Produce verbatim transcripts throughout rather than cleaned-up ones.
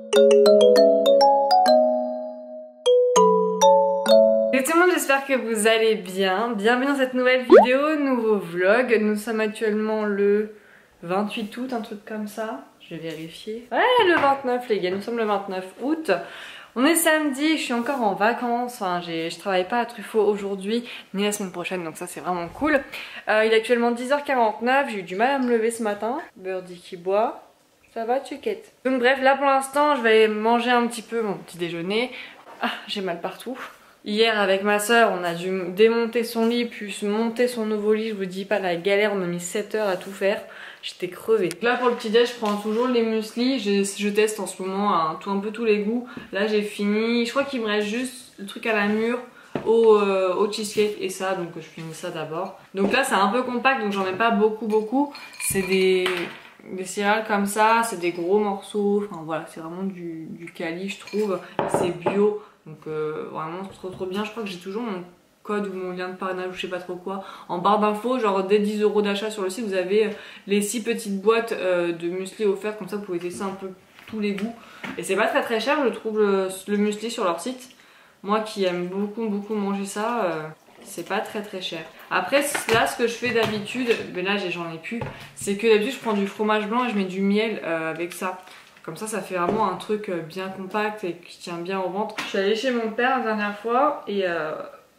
Salut tout le monde, j'espère que vous allez bien. Bienvenue dans cette nouvelle vidéo, nouveau vlog. Nous sommes actuellement le vingt-huit août, un truc comme ça. Je vais vérifier. Ouais, le vingt-neuf les gars, nous sommes le vingt-neuf août. On est samedi, je suis encore en vacances. Enfin, je travaille pas à Truffaut aujourd'hui ni la semaine prochaine, donc ça c'est vraiment cool. Euh, il est actuellement dix heures quarante-neuf, j'ai eu du mal à me lever ce matin. Birdie qui boit. Ça va, Chuquette? Donc bref, là pour l'instant, je vais manger un petit peu mon petit déjeuner. Ah, j'ai mal partout. Hier avec ma soeur, on a dû démonter son lit puis monter son nouveau lit. Je vous dis pas la galère, on a mis sept heures à tout faire. J'étais crevée. Là pour le petit déj, je prends toujours les muesli. Je, je teste en ce moment un, tout, un peu tous les goûts. Là j'ai fini. Je crois qu'il me reste juste le truc à la mûre au, euh, au cheesecake et ça. Donc je finis ça d'abord. Donc là c'est un peu compact, donc j'en mets pas beaucoup beaucoup. C'est des, des céréales comme ça. C'est des gros morceaux. Enfin voilà, c'est vraiment du, du quali je trouve. C'est bio. Donc euh, vraiment trop trop bien. Je crois que j'ai toujours mon code ou mon lien de parrainage ou je sais pas trop quoi en barre d'infos. Genre dès dix euros d'achat sur le site vous avez les six petites boîtes euh, de muesli offertes. Comme ça vous pouvez tester un peu tous les goûts. Et c'est pas très très cher je trouve le, le muesli sur leur site. Moi qui aime beaucoup beaucoup manger ça, euh, c'est pas très très cher. Après là ce que je fais d'habitude, mais là j'en ai plus, c'est que d'habitude je prends du fromage blanc et je mets du miel euh, avec ça. Comme ça, ça fait vraiment un truc bien compact et qui tient bien au ventre. Je suis allée chez mon père la dernière fois et, euh,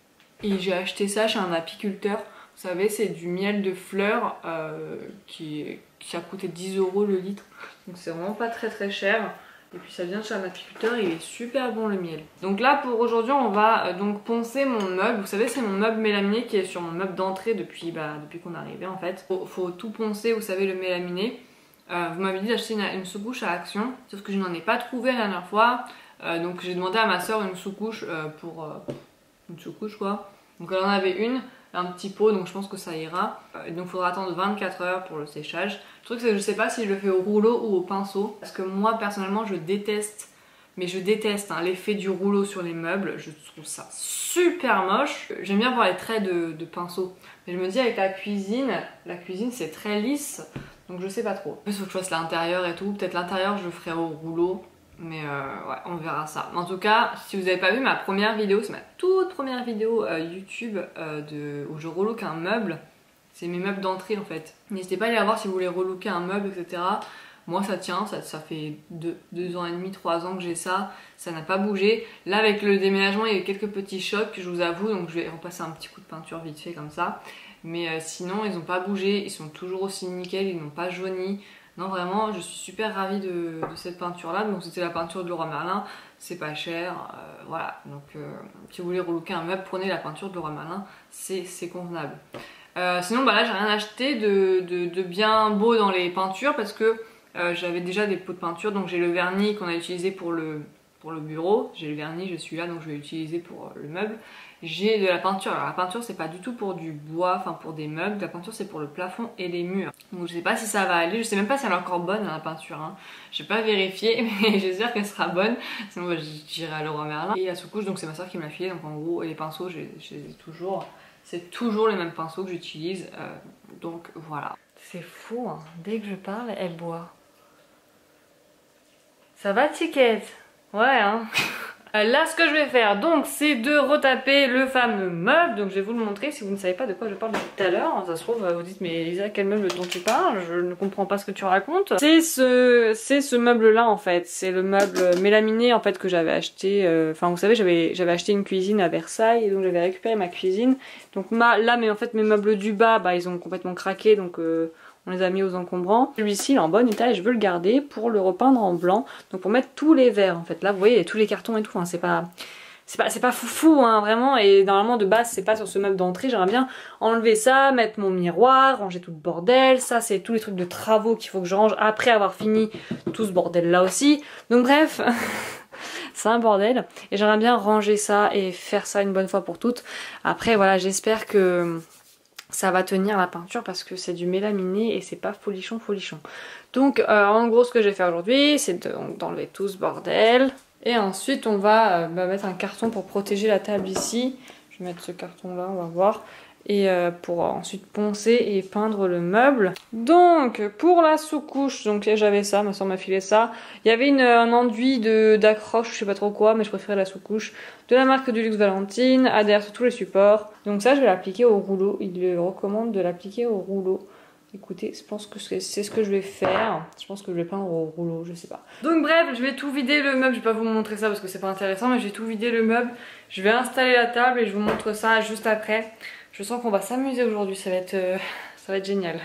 et j'ai acheté ça chez un apiculteur. Vous savez, c'est du miel de fleurs euh, qui, qui a coûté dix euros le litre. Donc c'est vraiment pas très très cher. Et puis ça vient de chez un apiculteur et il est super bon le miel. Donc là pour aujourd'hui on va euh, donc poncer mon meuble. Vous savez c'est mon meuble mélaminé qui est sur mon meuble d'entrée depuis, bah, depuis qu'on est arrivé en fait. Faut, faut tout poncer, vous savez le mélaminé. Euh, vous m'avez dit d'acheter une, une sous-couche à Action, sauf que je n'en ai pas trouvé la dernière fois. Euh, donc j'ai demandé à ma soeur une sous-couche euh, pour... Euh, une sous-couche quoi. Donc elle en avait une, un petit pot, donc je pense que ça ira. Euh, donc il faudra attendre vingt-quatre heures pour le séchage. Le truc c'est que je sais pas si je le fais au rouleau ou au pinceau. Parce que moi personnellement je déteste, mais je déteste hein, l'effet du rouleau sur les meubles. Je trouve ça super moche. J'aime bien voir les traits de, de pinceau. Mais je me dis avec la cuisine, la cuisine c'est très lisse. Donc je sais pas trop. En plus il faut que je fasse l'intérieur et tout. Peut-être l'intérieur je le ferai au rouleau. Mais euh, ouais on verra ça. En tout cas si vous n'avez pas vu ma première vidéo, c'est ma toute première vidéo euh, YouTube euh, de, où je relooke un meuble. C'est mes meubles d'entrée en fait. N'hésitez pas à aller la voir si vous voulez relooker un meuble etc. Moi ça tient, ça, ça fait deux, deux ans et demi, trois ans que j'ai ça. Ça n'a pas bougé. Là avec le déménagement il y a eu quelques petits chocs je vous avoue. Donc je vais repasser un petit coup de peinture vite fait comme ça. Mais euh, sinon ils n'ont pas bougé, ils sont toujours aussi nickel, ils n'ont pas jauni. Non vraiment je suis super ravie de, de cette peinture là. Donc c'était la peinture de Leroy Merlin, c'est pas cher, euh, voilà. Donc euh, si vous voulez relooker un meuble, prenez la peinture de Leroy Merlin, c'est convenable. Euh, sinon bah là j'ai rien acheté de, de, de bien beau dans les peintures parce que euh, j'avais déjà des pots de peinture. Donc j'ai le vernis qu'on a utilisé pour le, pour le bureau, j'ai le vernis, je suis là donc je vais l'utiliser pour le meuble. J'ai de la peinture, alors la peinture c'est pas du tout pour du bois, enfin pour des meubles, la peinture c'est pour le plafond et les murs. Donc je sais pas si ça va aller, je sais même pas si elle est encore bonne la peinture, hein. J'ai pas vérifié mais j'espère qu'elle sera bonne, sinon bah, j'irai à Leroy Merlin. Et la sous-couche donc c'est ma soeur qui me l'a filé, donc en gros et les pinceaux je les ai toujours, c'est toujours les mêmes pinceaux que j'utilise, euh, donc voilà. C'est fou, hein. Dès que je parle elle boit. Ça va Ticket? Ouais hein. Là ce que je vais faire donc c'est de retaper le fameux meuble. Donc je vais vous le montrer si vous ne savez pas de quoi je parle depuis tout à l'heure. Ça se trouve vous dites mais Elisa quel meuble dont tu parles? Je ne comprends pas ce que tu racontes. C'est ce, c'est ce meuble là en fait. C'est le meuble mélaminé en fait que j'avais acheté. Enfin euh, vous savez j'avais j'avais acheté une cuisine à Versailles et donc j'avais récupéré ma cuisine. Donc ma, là mais en fait mes meubles du bas bah ils ont complètement craqué donc... Euh, on les a mis aux encombrants. Celui-ci il est en bon état et je veux le garder pour le repeindre en blanc. Donc pour mettre tous les verres en fait. Là vous voyez il y a tous les cartons et tout. Hein. C'est pas, c'est pas, c'est pas foufou hein, vraiment. Et normalement de base c'est pas sur ce meuble d'entrée. J'aimerais bien enlever ça, mettre mon miroir, ranger tout le bordel. Ça c'est tous les trucs de travaux qu'il faut que je range après avoir fini tout ce bordel là aussi. Donc bref... c'est un bordel et j'aimerais bien ranger ça et faire ça une bonne fois pour toutes. Après voilà j'espère que... ça va tenir la peinture parce que c'est du mélaminé et c'est pas folichon folichon. Donc euh, en gros ce que je vais faire aujourd'hui c'est d'enlever tout ce bordel. Et ensuite on va euh, bah, mettre un carton pour protéger la table ici. Je vais mettre ce carton là, on va voir. et euh, pour ensuite poncer et peindre le meuble. Donc pour la sous-couche, donc j'avais ça, ma soeur m'a filé ça. Il y avait une, un enduit de d'accroche, je sais pas trop quoi, mais je préférais la sous-couche de la marque du Luxe Valentine, adhère sur tous les supports. Donc ça je vais l'appliquer au rouleau, il recommande de l'appliquer au rouleau. Écoutez, je pense que c'est ce que je vais faire. Je pense que je vais peindre au rouleau, je sais pas. Donc bref, je vais tout vider le meuble. Je vais pas vous montrer ça parce que c'est pas intéressant, mais je vais tout vider le meuble. Je vais installer la table et je vous montre ça juste après. Je sens qu'on va s'amuser aujourd'hui, ça va être, euh, ça va être génial.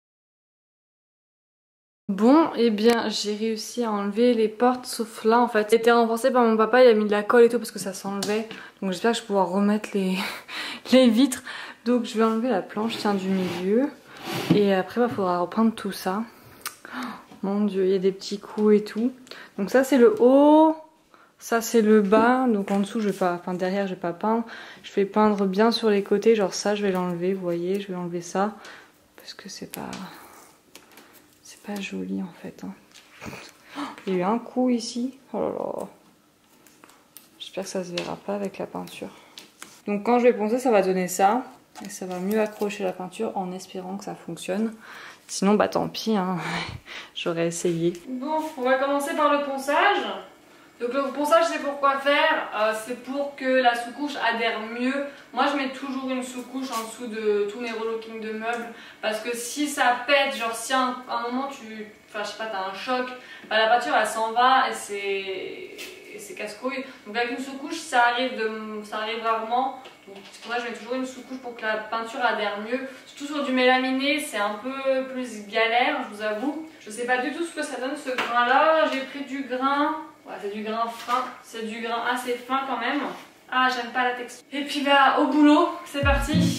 Bon, et eh bien j'ai réussi à enlever les portes, sauf là en fait. C'était renforcé par mon papa, il a mis de la colle et tout parce que ça s'enlevait. Donc j'espère que je vais pouvoir remettre les, les vitres. Donc je vais enlever la planche, tiens, du milieu. Et après, il bah, faudra reprendre tout ça. Oh, mon dieu, il y a des petits coups et tout. Donc ça, c'est le haut. Ça, c'est le bas. Donc en dessous, je vais pas, enfin derrière, je vais pas peindre. Je vais peindre bien sur les côtés. Genre ça, je vais l'enlever. Vous voyez, je vais enlever ça. Parce que c'est pas... C'est pas joli, en fait. Hein. Oh, il y a eu un coup ici. Oh là là. J'espère que ça se verra pas avec la peinture. Donc quand je vais poncer, ça va donner ça. Et ça va mieux accrocher la peinture en espérant que ça fonctionne. Sinon, bah tant pis, hein. J'aurais essayé. Bon, on va commencer par le ponçage. Donc le ponçage, c'est pour quoi faire euh, c'est pour que la sous-couche adhère mieux. Moi, je mets toujours une sous-couche en dessous de tous mes relookings de meubles. Parce que si ça pète, genre si à un, un moment tu... Enfin, je sais pas, t'as un choc, bah, la peinture, elle s'en va et c'est... c'est casse-couille. Donc avec une sous-couche, ça arrive, de... ça arrive rarement. C'est pour ça que je mets toujours une sous-couche pour que la peinture adhère mieux. Surtout sur du mélaminé, c'est un peu plus galère, je vous avoue. Je sais pas du tout ce que ça donne ce grain là. J'ai pris du grain, ouais, c'est du grain fin, c'est du grain assez fin quand même. Ah, j'aime pas la texture. Et puis bah au boulot, c'est parti.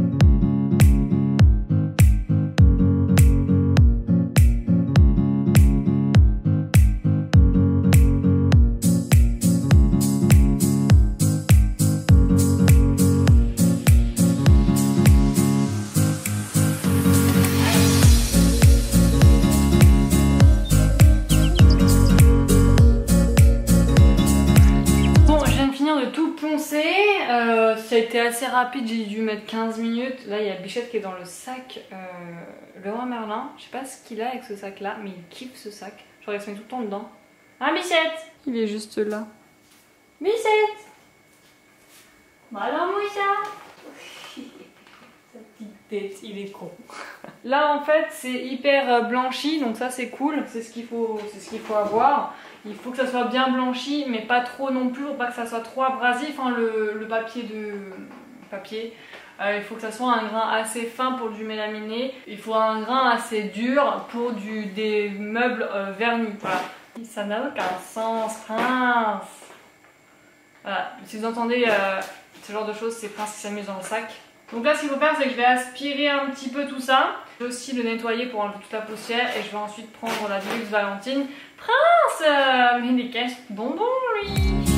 Euh, ça a été assez rapide, j'ai dû mettre quinze minutes. Là il y a Bichette qui est dans le sac euh, Leroy Merlin. Je sais pas ce qu'il a avec ce sac là, mais il kiffe ce sac. Genre il se met tout le temps dedans. Ah Bichette, il est juste là. Bichette, bah alors Mouissa. Sa petite tête, il est con. Là en fait c'est hyper blanchi, donc ça c'est cool, c'est ce qu'il faut, c'est ce qu'il faut avoir. Il faut que ça soit bien blanchi, mais pas trop non plus, pour pas que ça soit trop abrasif, hein, le, le papier de papier. Euh, il faut que ça soit un grain assez fin pour du mélaminé. Il faut un grain assez dur pour du, des meubles euh, vernis. Voilà. Ça n'a aucun sens, Prince. Voilà. Si vous entendez euh, ce genre de choses, c'est Prince qui s'amuse dans le sac. Donc là, ce qu'il faut faire, c'est que je vais aspirer un petit peu tout ça. Je vais aussi le nettoyer pour enlever toute la poussière. Et je vais ensuite prendre la Luxe Valentine. Prince, euh, mais des caisses bonbons, lui.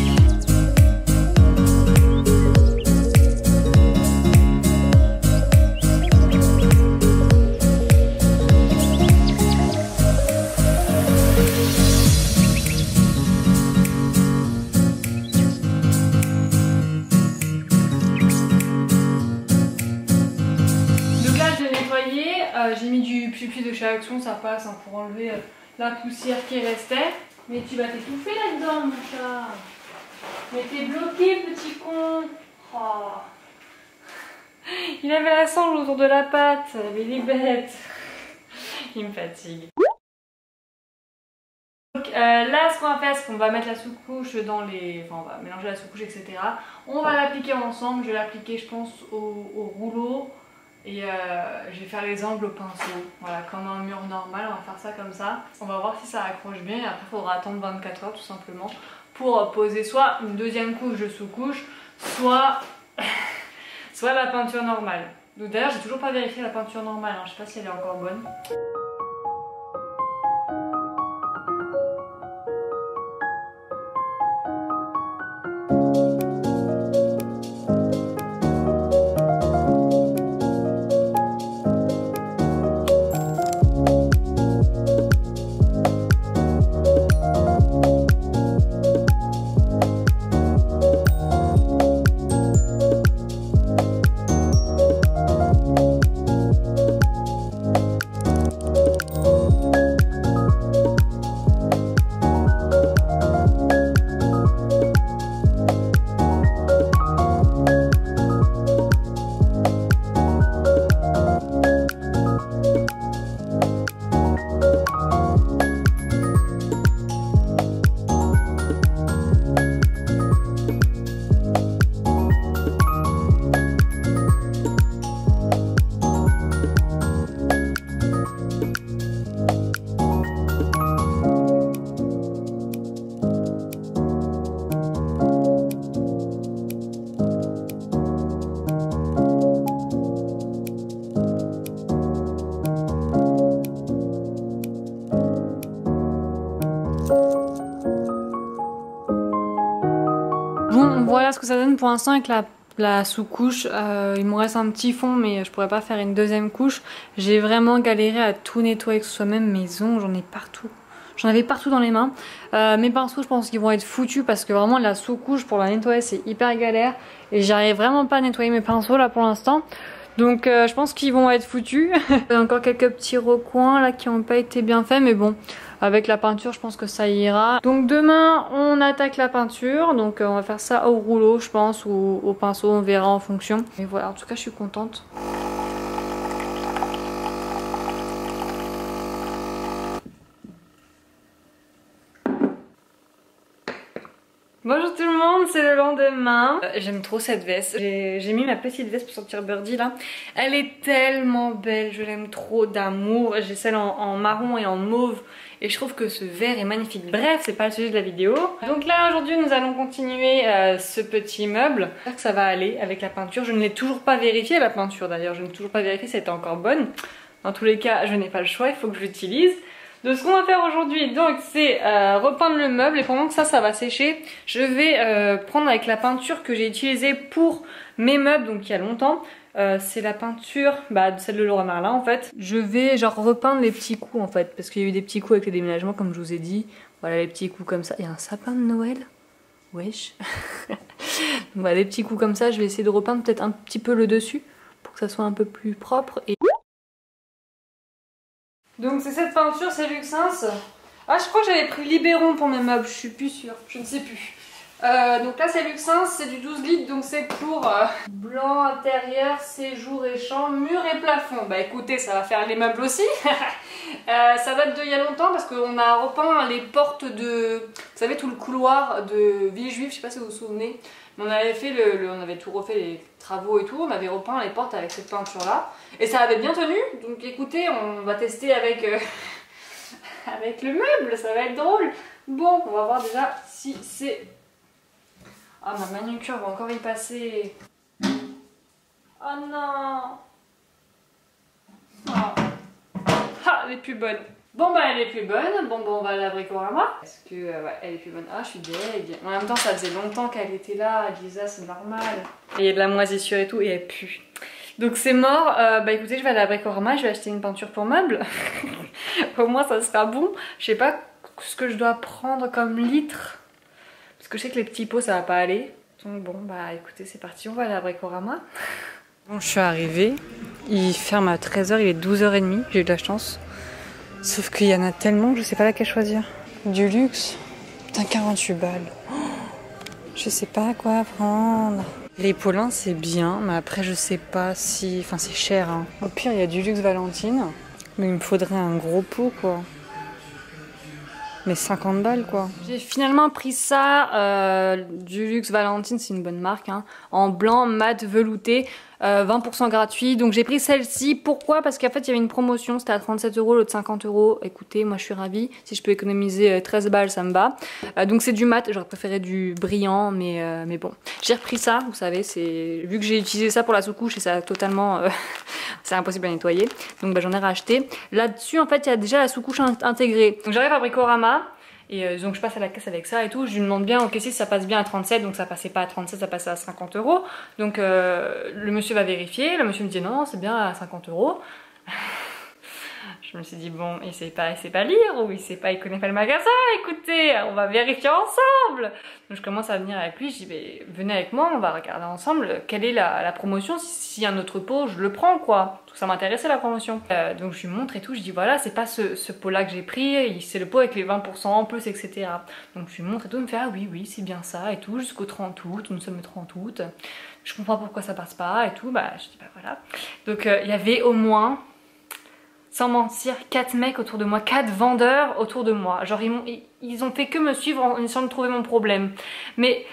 Euh, j'ai mis du Pupi de chez Action, ça passe hein, pour enlever euh, la poussière qui restait. Mais tu vas t'étouffer là-dedans, mon chat. Mais t'es bloqué, petit con. Oh. Il avait la sangle autour de la patte, mais il est bête. Il me fatigue. Donc euh, là, ce qu'on va faire, c'est qu'on va mettre la sous-couche dans les... Enfin, on va mélanger la sous-couche, et cetera. On va l'appliquer ensemble. Je vais l'appliquer, je pense, au, au rouleau. Et euh, je vais faire les angles au pinceau, voilà, comme un mur normal, on va faire ça comme ça. On va voir si ça accroche bien et après il faudra attendre vingt-quatre heures tout simplement pour poser soit une deuxième couche de sous-couche, soit, soit la peinture normale. Donc d'ailleurs j'ai toujours pas vérifié la peinture normale, hein. Je sais pas si elle est encore bonne. Bon, voilà ce que ça donne pour l'instant avec la, la sous-couche. Euh, il me reste un petit fond, mais je pourrais pas faire une deuxième couche. J'ai vraiment galéré à tout nettoyer, que ce soit même mes ongles, j'en ai partout. J'en avais partout dans les mains. Euh, mes pinceaux, je pense qu'ils vont être foutus parce que vraiment la sous-couche pour la nettoyer, c'est hyper galère. Et j'arrive vraiment pas à nettoyer mes pinceaux là pour l'instant. Donc euh, je pense qu'ils vont être foutus. Il y a encore quelques petits recoins là qui n'ont pas été bien faits, mais bon, avec la peinture je pense que ça ira. Donc demain on attaque la peinture, donc euh, on va faire ça au rouleau je pense, ou au pinceau, on verra en fonction. Mais voilà, en tout cas je suis contente. Bonjour tout le monde, c'est le lendemain. Euh, J'aime trop cette veste. J'ai mis ma petite veste pour sortir Birdie là. Elle est tellement belle, je l'aime trop d'amour. J'ai celle en, en marron et en mauve. Et je trouve que ce vert est magnifique. Bref, c'est pas le sujet de la vidéo. Donc là aujourd'hui nous allons continuer euh, ce petit meuble. J'espère que ça va aller avec la peinture. Je ne l'ai toujours pas vérifié la peinture d'ailleurs. Je n'ai toujours pas vérifié si elle était encore bonne. Dans tous les cas, je n'ai pas le choix, il faut que je l'utilise. Donc ce qu'on va faire aujourd'hui, donc c'est euh, repeindre le meuble, et pendant que ça, ça va sécher, je vais euh, prendre avec la peinture que j'ai utilisée pour mes meubles, donc il y a longtemps. Euh, c'est la peinture, bah, celle de Leroy Merlin en fait. Je vais genre repeindre les petits coups en fait, parce qu'il y a eu des petits coups avec les déménagements comme je vous ai dit. Voilà les petits coups comme ça. Il y a un sapin de Noël. Wesh. Voilà les petits coups comme ça, je vais essayer de repeindre peut-être un petit peu le dessus pour que ça soit un peu plus propre. Et donc c'est cette peinture, c'est Luxins. Ah, je crois que j'avais pris Libéron pour mes meubles, je suis plus sûre, je ne sais plus. Euh, donc là c'est Luxins, c'est du douze litres, donc c'est pour euh, blanc intérieur, séjour et chambre, mur et plafond. Bah écoutez, ça va faire les meubles aussi. euh, ça date d'il y a longtemps parce qu'on a repeint les portes de... Vous savez, tout le couloir de Villejuif, je sais pas si vous vous souvenez. Mais on avait fait le, le, on avait tout refait, les travaux et tout, on avait repeint les portes avec cette peinture là. Et ça avait bien tenu, donc écoutez, on va tester avec, euh, avec le meuble, ça va être drôle. Bon, on va voir déjà si c'est... Ah, ma manucure va encore y passer. Oh non. Oh. Ah, elle est plus bonne. Bon bah elle est plus bonne, bon bah on va à la Bricorama. Parce que euh, ouais, elle est plus bonne. Ah je suis deg. En même temps ça faisait longtemps qu'elle était là, Lisa c'est normal. Et il y a de la moisissure et tout et elle pue. Donc c'est mort, euh, bah écoutez je vais à la Bricorama, je vais acheter une peinture pour meuble. Au moins ça sera bon. Je sais pas ce que je dois prendre comme litre. Parce que je sais que les petits pots ça va pas aller. Donc bon bah écoutez c'est parti, on va à la Bricorama. Bon je suis arrivée, il ferme à treize heures, il est douze heures trente, j'ai eu de la chance. Sauf qu'il y en a tellement que je sais pas laquelle choisir. Du luxe, putain quarante-huit balles. Oh, je sais pas quoi prendre. Les Paulins c'est bien, mais après je sais pas si... Enfin c'est cher hein. Au pire il y a du luxe Valentine, mais il me faudrait un gros pot quoi. Mais cinquante balles quoi. J'ai finalement pris ça, euh, du luxe Valentine, c'est une bonne marque, hein, en blanc mat velouté, euh, vingt pour cent gratuit. Donc j'ai pris celle-ci, pourquoi? Parce qu'en fait il y avait une promotion, c'était à trente-sept euros, l'autre cinquante euros. Écoutez, moi je suis ravie, si je peux économiser treize balles ça me va. Euh, donc c'est du mat, j'aurais préféré du brillant, mais, euh, mais bon. J'ai repris ça, vous savez, c'est vu que j'ai utilisé ça pour la sous-couche et ça a totalement... Euh, c'est impossible à nettoyer, donc bah, j'en ai racheté. Là-dessus en fait il y a déjà la sous-couche intégrée. Donc j'arrive à Bricorama et euh, donc je passe à la caisse avec ça et tout. Je lui demande bien au caissier si ça passe bien à trente-sept, donc ça passait pas à trente-sept, ça passait à cinquante euros. Donc euh, le monsieur va vérifier, le monsieur me dit non c'est bien à cinquante euros. Je me suis dit bon il sait pas, il sait pas lire ou il sait pas, il connaît pas le magasin, écoutez on va vérifier ensemble. Donc je commence à venir avec lui, je dis mais venez avec moi, on va regarder ensemble quelle est la, la promotion, s'il y a un autre pot je le prends quoi. Tout ça m'intéressait la promotion. Euh, donc je lui montre et tout, je dis voilà c'est pas ce, ce pot là que j'ai pris, c'est le pot avec les vingt pour cent en plus etc. Donc je lui montre et tout, il me fait ah oui oui c'est bien ça et tout, jusqu'au trente août, nous sommes le trente août. Je comprends pourquoi ça passe pas et tout, bah je dis bah voilà. Donc euh, il y avait au moins... Sans mentir, quatre mecs autour de moi, quatre vendeurs autour de moi. Genre ils, ont, ils, ils ont fait que me suivre en essayant de trouver mon problème. Mais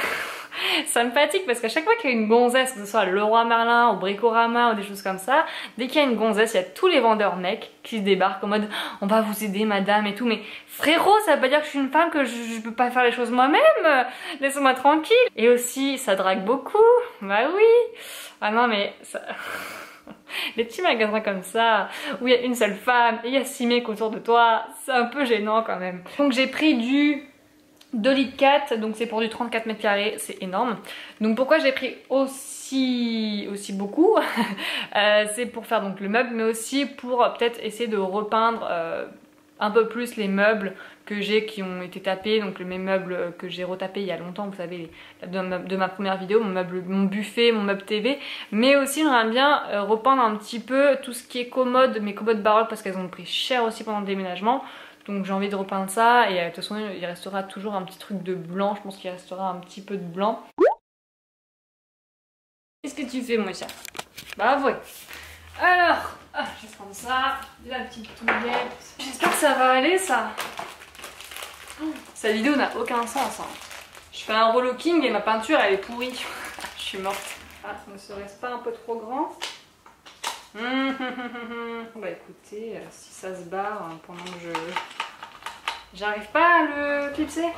ça me fatigue parce qu'à chaque fois qu'il y a une gonzesse, que ce soit à Leroy Merlin, au Bricorama ou des choses comme ça, dès qu'il y a une gonzesse, il y a tous les vendeurs mecs qui se débarquent en mode on va vous aider madame et tout. Mais frérot, ça veut pas dire que je suis une femme, que je, je peux pas faire les choses moi-même. Laissez-moi tranquille. Et aussi, ça drague beaucoup. Bah oui. Ah non mais... Ça... Les petits magasins comme ça, où il y a une seule femme et il y a six mecs autour de toi, c'est un peu gênant quand même. Donc j'ai pris du deux litres quatre, donc c'est pour du trente-quatre mètres carrés, c'est énorme. Donc pourquoi j'ai pris aussi, aussi beaucoup euh, c'est pour faire donc le meuble, mais aussi pour euh, peut-être essayer de repeindre euh, un peu plus les meubles que j'ai qui ont été tapés, donc le même meuble que j'ai retapé il y a longtemps, vous savez, de ma, de ma première vidéo, mon meuble, mon buffet, mon meuble T V, mais aussi j'aimerais bien euh, repeindre un petit peu tout ce qui est commode, mes commodes baroques parce qu'elles ont pris cher aussi pendant le déménagement, donc j'ai envie de repeindre ça et euh, de toute façon il restera toujours un petit truc de blanc, je pense qu'il restera un petit peu de blanc. Qu'est-ce que tu fais mon chat? Bah avouez. Alors, ah, je vais prendre ça, la petite touillette. J'espère que ça va aller ça. Cette vidéo n'a aucun sens. Hein. Je fais un relooking et ma peinture elle est pourrie. Je suis morte. Ah, ne serait-ce pas un peu trop grand? mmh, Bah écoutez, si ça se barre pendant que je... J'arrive pas à le clipser.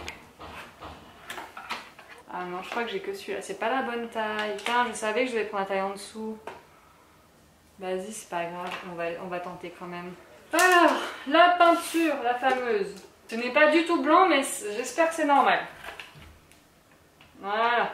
Ah non, je crois que j'ai que celui-là. C'est pas la bonne taille. Putain, je savais que je devais prendre la taille en dessous. Vas-y, c'est pas grave. On va, on va tenter quand même. Alors, la peinture, la fameuse. Ce n'est pas du tout blanc, mais j'espère que c'est normal. Voilà.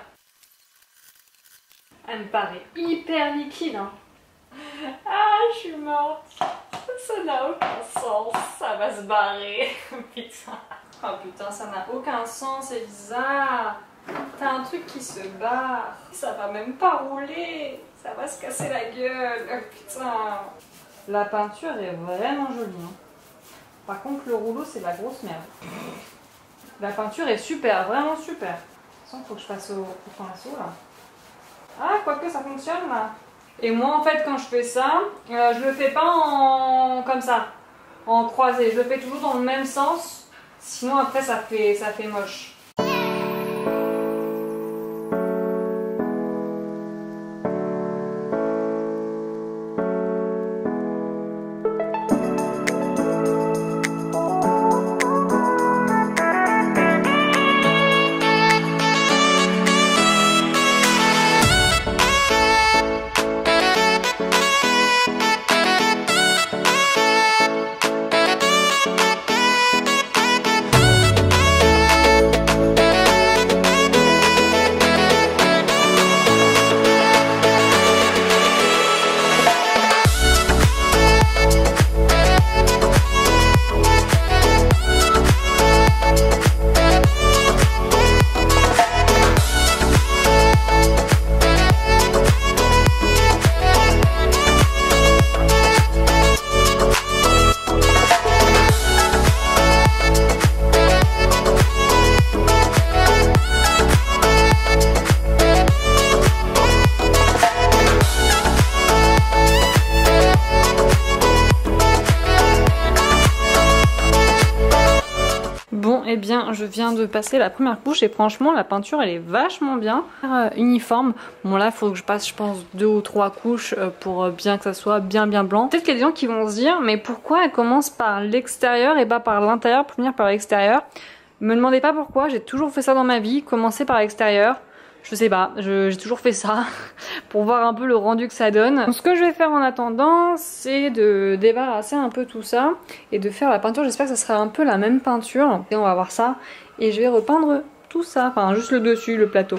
Elle me paraît hyper liquide. Hein. Ah, je suis morte. Ça n'a aucun sens. Ça va se barrer. Putain. Oh putain, ça n'a aucun sens. C'est bizarre. T'as un truc qui se barre. Ça va même pas rouler. Ça va se casser la gueule. Oh putain. La peinture est vraiment jolie. Hein. Par contre, le rouleau, c'est la grosse merde. La peinture est super, vraiment super. De toute façon, il faut que je passe au, au pinceau là. Ah, quoique ça fonctionne là. Et moi, en fait, quand je fais ça, euh, je le fais pas en comme ça, en croisé. Je le fais toujours dans le même sens. Sinon, après, ça fait, ça fait moche. Eh bien, je viens de passer la première couche et franchement, la peinture, elle est vachement bien. Euh, uniforme. Bon là, il faut que je passe, je pense, deux ou trois couches pour bien que ça soit bien bien blanc. Peut-être qu'il y a des gens qui vont se dire, mais pourquoi elle commence par l'extérieur et pas par l'intérieur pour finir par l'extérieur? Me demandez pas pourquoi, j'ai toujours fait ça dans ma vie, commencer par l'extérieur. Je sais pas, j'ai toujours fait ça pour voir un peu le rendu que ça donne. Donc, ce que je vais faire en attendant, c'est de débarrasser un peu tout ça et de faire la peinture. J'espère que ça sera un peu la même peinture. Et on va voir ça. Et je vais repeindre tout ça, enfin juste le dessus, le plateau.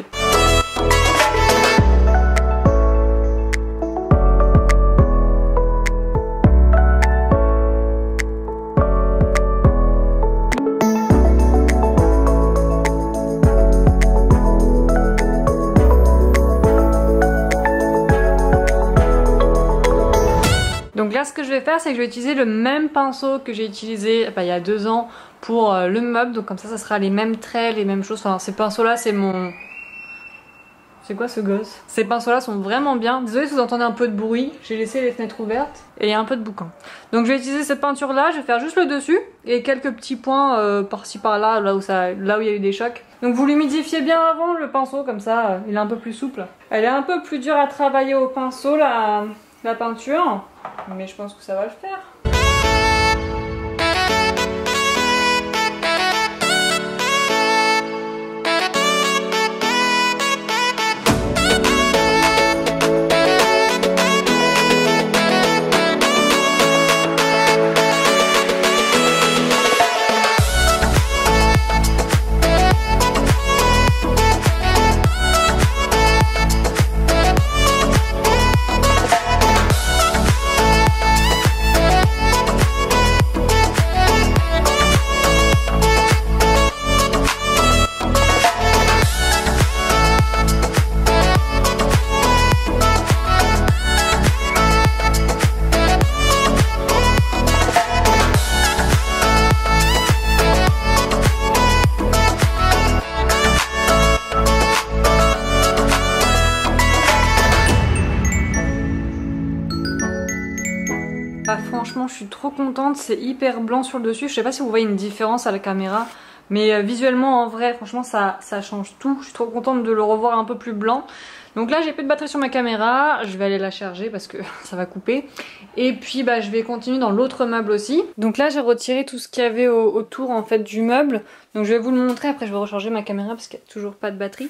Donc là, ce que je vais faire, c'est que je vais utiliser le même pinceau que j'ai utilisé bah, il y a deux ans pour euh, le meuble. Donc comme ça, ça sera les mêmes traits, les mêmes choses. Enfin, ces pinceaux-là, c'est mon... C'est quoi ce gosse? Ces pinceaux-là sont vraiment bien. Désolée si vous entendez un peu de bruit. J'ai laissé les fenêtres ouvertes et il y a un peu de boucan. Donc je vais utiliser cette peinture-là. Je vais faire juste le dessus et quelques petits points euh, par-ci par-là, là où ça, là où il y a eu des chocs. Donc vous l'humidifiez bien avant le pinceau, comme ça, euh, il est un peu plus souple. Elle est un peu plus dure à travailler au pinceau, la, la peinture. Mais je pense que ça va le faire. suis trop contente, c'est hyper blanc sur le dessus. Je sais pas si vous voyez une différence à la caméra, mais euh, visuellement en vrai franchement ça, ça change tout. Je suis trop contente de le revoir un peu plus blanc. Donc là j'ai plus de batterie sur ma caméra, je vais aller la charger parce que ça va couper. Et puis bah je vais continuer dans l'autre meuble aussi. Donc là j'ai retiré tout ce qu'il y avait au, autour en fait du meuble. Donc je vais vous le montrer, après je vais recharger ma caméra parce qu'il n'y a toujours pas de batterie.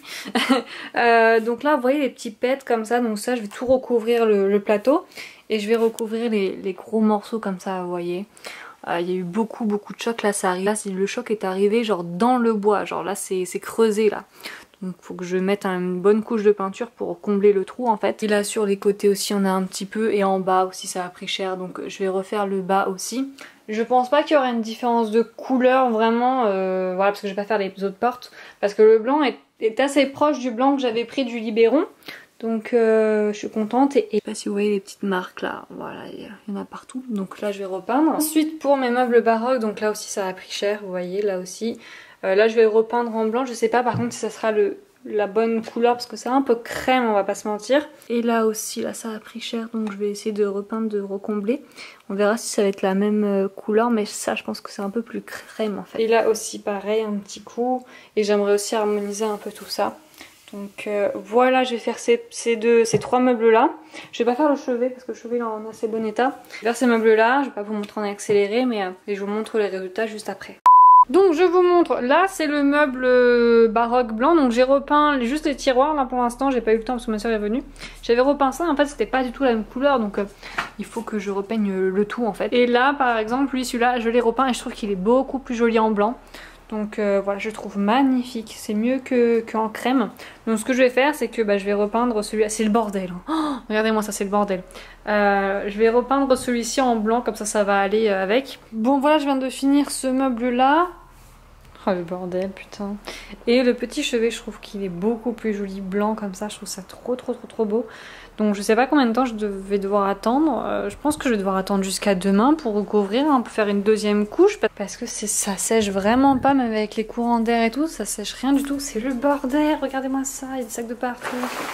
euh, donc là vous voyez les petits pets comme ça, donc ça je vais tout recouvrir le, le plateau. Et je vais recouvrir les, les gros morceaux comme ça, vous voyez. Il euh, y a eu beaucoup beaucoup de chocs, là ça arrive. Là le choc est arrivé genre dans le bois, genre là c'est creusé là. Donc faut que je mette une bonne couche de peinture pour combler le trou en fait. Et là sur les côtés aussi on a un petit peu, et en bas aussi ça a pris cher, donc je vais refaire le bas aussi. Je pense pas qu'il y aura une différence de couleur vraiment, euh, voilà, parce que je vais pas faire les autres portes, parce que le blanc est, est assez proche du blanc que j'avais pris du Libéron. Donc euh, je suis contente, et, et je sais pas si vous voyez les petites marques là, voilà, il y en a partout. Donc là je vais repeindre. Ensuite pour mes meubles baroques, donc là aussi ça a pris cher, vous voyez, là aussi. Euh, là je vais repeindre en blanc, je sais pas par contre si ça sera le, la bonne couleur parce que c'est un peu crème, on va pas se mentir. Et là aussi, là ça a pris cher, donc je vais essayer de repeindre, de recombler. On verra si ça va être la même euh, couleur, mais ça je pense que c'est un peu plus crème en fait. Et là aussi pareil, un petit coup, et j'aimerais aussi harmoniser un peu tout ça. Donc euh, voilà, je vais faire ces, ces, deux, ces trois meubles là. Je vais pas faire le chevet parce que le chevet est en assez bon état. Je vais faire ces meubles là, je vais pas vous montrer en accéléré, mais euh, et je vous montre les résultats juste après. Donc je vous montre, là c'est le meuble euh, baroque blanc, donc j'ai repeint les, juste les tiroirs là pour l'instant, j'ai pas eu le temps parce que ma soeur est venue. J'avais repeint ça, en fait c'était pas du tout la même couleur, donc euh, il faut que je repeigne euh, le tout en fait. Et là par exemple, lui celui-là je l'ai repeint et je trouve qu'il est beaucoup plus joli en blanc. Donc euh, voilà, je le trouve magnifique, c'est mieux que qu'en crème. Donc ce que je vais faire c'est que bah, je vais repeindre celui-là, c'est le bordel. Hein. Oh, regardez-moi ça, c'est le bordel. Euh, je vais repeindre celui-ci en blanc, comme ça ça va aller euh, avec. Bon voilà, je viens de finir ce meuble là. Oh le bordel, putain. Et le petit chevet, je trouve qu'il est beaucoup plus joli blanc comme ça, je trouve ça trop trop trop trop beau. Donc je sais pas combien de temps je vais devoir attendre, euh, je pense que je vais devoir attendre jusqu'à demain pour recouvrir, hein, pour faire une deuxième couche, parce que ça sèche vraiment pas, même avec les courants d'air et tout, ça sèche rien du tout, c'est le bordel, regardez-moi ça, il y a des sacs de partout.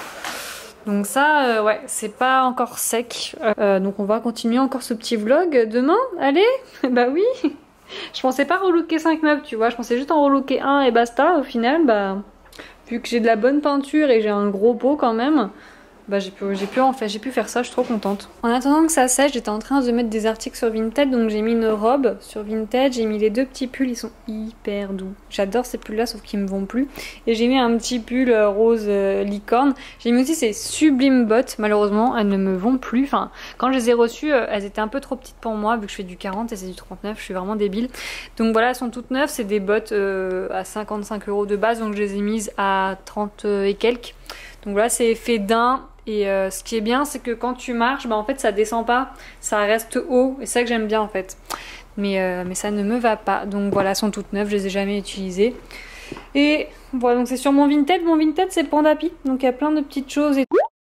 Donc ça, euh, ouais, c'est pas encore sec, euh, donc on va continuer encore ce petit vlog demain, allez. Bah oui. Je pensais pas relooker cinq meubles, tu vois, je pensais juste en relooker un et basta, au final, bah, vu que j'ai de la bonne peinture et j'ai un gros pot quand même, bah j'ai pu, j'ai pu en faire, j'ai pu faire ça, je suis trop contente. En attendant que ça sèche, j'étais en train de mettre des articles sur Vinted, donc j'ai mis une robe sur Vinted, j'ai mis les deux petits pulls, ils sont hyper doux. J'adore ces pulls là, sauf qu'ils me vont plus. Et j'ai mis un petit pull rose euh, licorne. J'ai mis aussi ces sublimes bottes, malheureusement elles ne me vont plus. Enfin, quand je les ai reçues, euh, elles étaient un peu trop petites pour moi, vu que je fais du quarante et c'est du trente-neuf, je suis vraiment débile. Donc voilà, elles sont toutes neuves, c'est des bottes euh, à cinquante-cinq euros de base, donc je les ai mises à trente et quelques. Donc voilà, c'est fait d'un. Et euh, ce qui est bien, c'est que quand tu marches, bah en fait ça descend pas, ça reste haut, et c'est ça que j'aime bien en fait. Mais, euh, mais ça ne me va pas, donc voilà, elles sont toutes neuves, je les ai jamais utilisées. Et voilà, donc c'est sur mon Vinted, mon Vinted c'est Pandapi, donc il y a plein de petites choses et tout.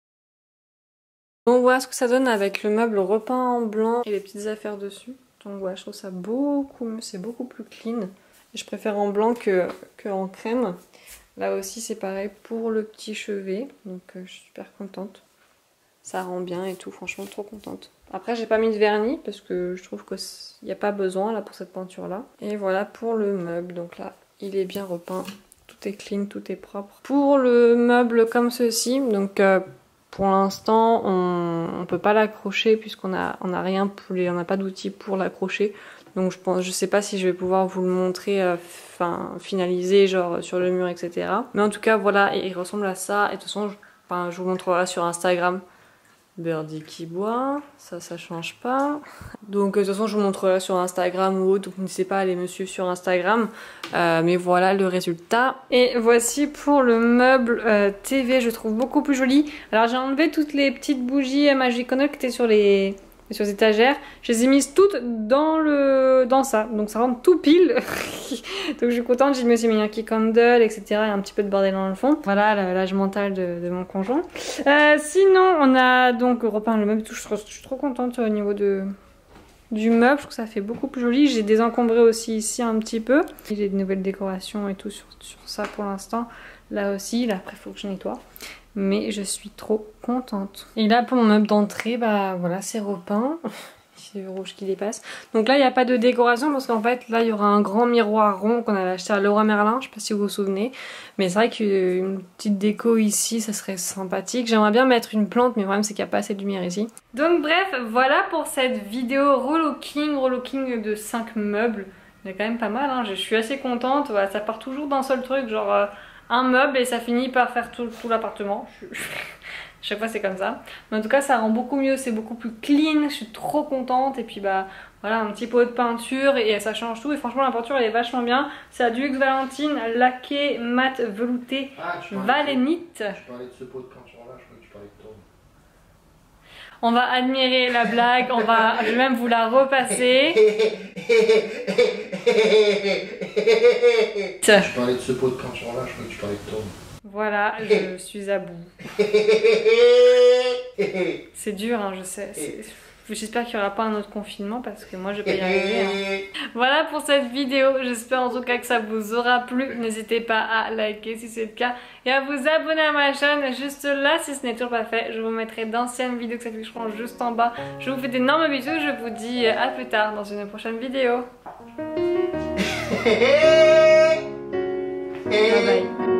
Donc voilà ce que ça donne avec le meuble repeint en blanc et les petites affaires dessus. Donc voilà, je trouve ça beaucoup mieux, c'est beaucoup plus clean. Et je préfère en blanc que, que en crème. Là aussi c'est pareil pour le petit chevet, donc euh, je suis super contente. Ça rend bien et tout, franchement trop contente. Après j'ai pas mis de vernis parce que je trouve qu'il n'y a pas besoin là pour cette peinture là. Et voilà pour le meuble, donc là il est bien repeint, tout est clean, tout est propre. Pour le meuble comme ceci, donc euh, pour l'instant on, on peut pas l'accrocher puisqu'on a, on a rien pour les, on n'a pas d'outils pour l'accrocher. Donc je pense, je sais pas si je vais pouvoir vous le montrer, enfin euh, finalisé genre sur le mur, et cetera. Mais en tout cas voilà, il ressemble à ça. Et de toute façon, je, enfin, je vous montrerai sur Instagram. Birdie qui boit, ça ça change pas. Donc de toute façon je vous montrerai sur Instagram ou autre, donc n'hésitez pas à aller me suivre sur Instagram. Euh, mais voilà le résultat. Et voici pour le meuble euh, T V, je trouve beaucoup plus joli. Alors j'ai enlevé toutes les petites bougies Magic Candle qui étaient sur les... sur les étagères, je les ai mises toutes dans le dans ça, donc ça rentre tout pile. Donc je suis contente, j'ai mis aussi mis un key candle, et cetera. Il y a un petit peu de bordel dans le fond. Voilà l'âge mental de, de mon conjoint. Euh, sinon on a donc repeint le meuble, tout. Je, je suis trop contente au niveau de du meuble, je trouve que ça fait beaucoup plus joli. J'ai désencombré aussi ici un petit peu. J'ai de nouvelles décorations et tout sur, sur ça pour l'instant. Là aussi, là après il faut que je nettoie. Mais je suis trop contente. Et là pour mon meuble d'entrée, bah voilà c'est repeint. petit rouge qui dépasse. Donc là il n'y a pas de décoration parce qu'en fait là il y aura un grand miroir rond qu'on avait acheté à Leroy Merlin, je sais pas si vous vous souvenez. Mais c'est vrai qu'une petite déco ici ça serait sympathique. J'aimerais bien mettre une plante mais le problème c'est qu'il n'y a pas assez de lumière ici. Donc bref, voilà pour cette vidéo relooking, relooking de cinq meubles. Il y a quand même pas mal, hein. Je suis assez contente, voilà, ça part toujours d'un seul truc, genre euh, un meuble et ça finit par faire tout, tout l'appartement. Chaque fois c'est comme ça. Mais en tout cas ça rend beaucoup mieux, c'est beaucoup plus clean, je suis trop contente. Et puis bah voilà, un petit pot de peinture et ça change tout. Et franchement la peinture elle est vachement bien. C'est à du Luxe Valentine, laqué mat velouté ah, Valénite. Je parlais de ce pot de peinture là, je crois que tu parlais de toi. On va admirer la blague, on va, je vais même vous la repasser. Je parlais de ce pot de peinture là, je crois que tu parlais de toi. Voilà, je suis à bout. C'est dur, hein, je sais. J'espère qu'il n'y aura pas un autre confinement parce que moi je vais pas y arriver. Hein. Voilà pour cette vidéo. J'espère en tout cas que ça vous aura plu. N'hésitez pas à liker si c'est le cas et à vous abonner à ma chaîne juste là si ce n'est toujours pas fait. Je vous mettrai d'anciennes vidéos que s'afficheront juste en bas. Je vous fais d'énormes bisous. Je vous dis à plus tard dans une prochaine vidéo. Bye bye.